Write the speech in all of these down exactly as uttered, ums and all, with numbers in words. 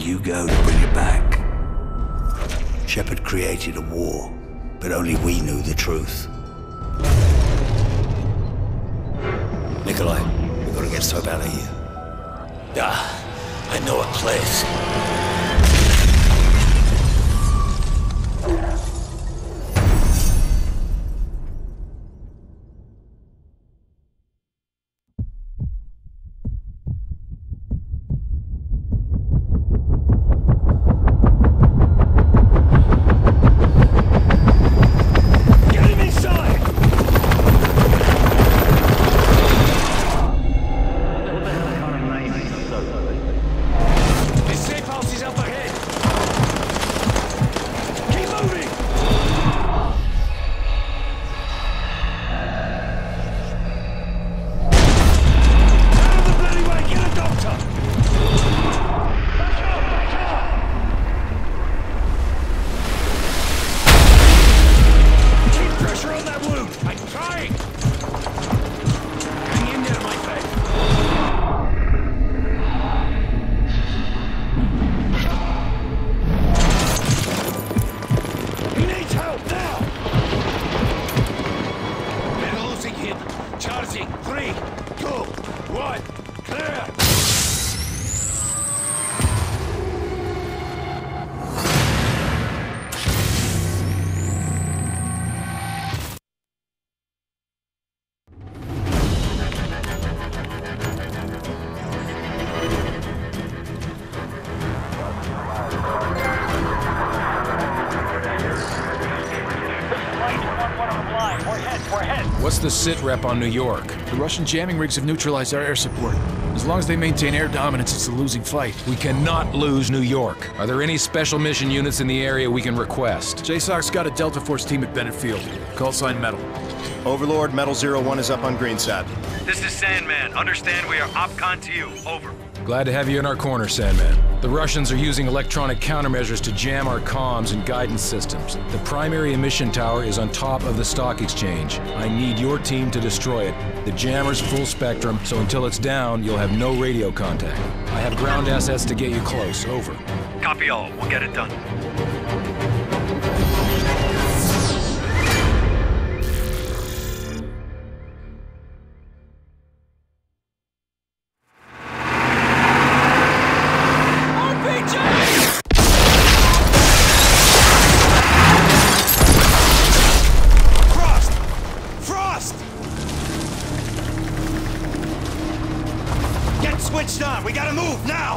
you go to bring it back. Shepard created a war, but only we knew the truth. Nikolai, we've got to get Soap out of here. Ah, I know a place. What's the sit rep on New York? The Russian jamming rigs have neutralized our air support. As long as they maintain air dominance, it's a losing fight. We cannot lose New York. Are there any special mission units in the area we can request? J SOC's got a Delta Force team at Bennett Field. Call sign Metal. Overlord, Metal Zero One is up on Greenside. This is Sandman. Understand we are OpCon to you. Over. Glad to have you in our corner, Sandman. The Russians are using electronic countermeasures to jam our comms and guidance systems. The primary emission tower is on top of the stock exchange. I need your team to destroy it. The jammer's full spectrum, so until it's down, you'll have no radio contact. I have ground assets to get you close. Over. Copy all. We'll get it done. Switched on! We gotta move, now!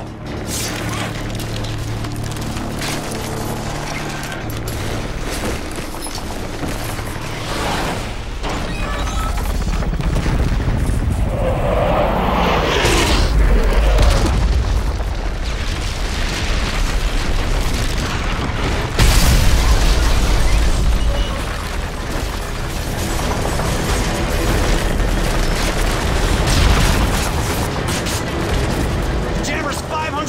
five hundred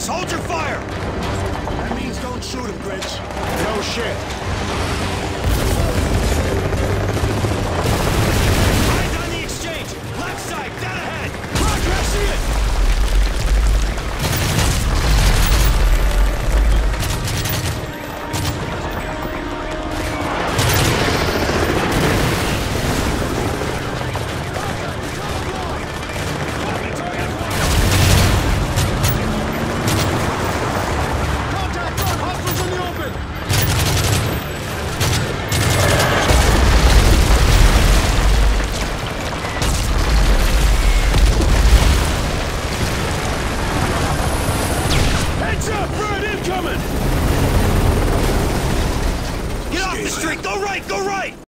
Hold your fire! That means don't shoot him, Grinch. No shit.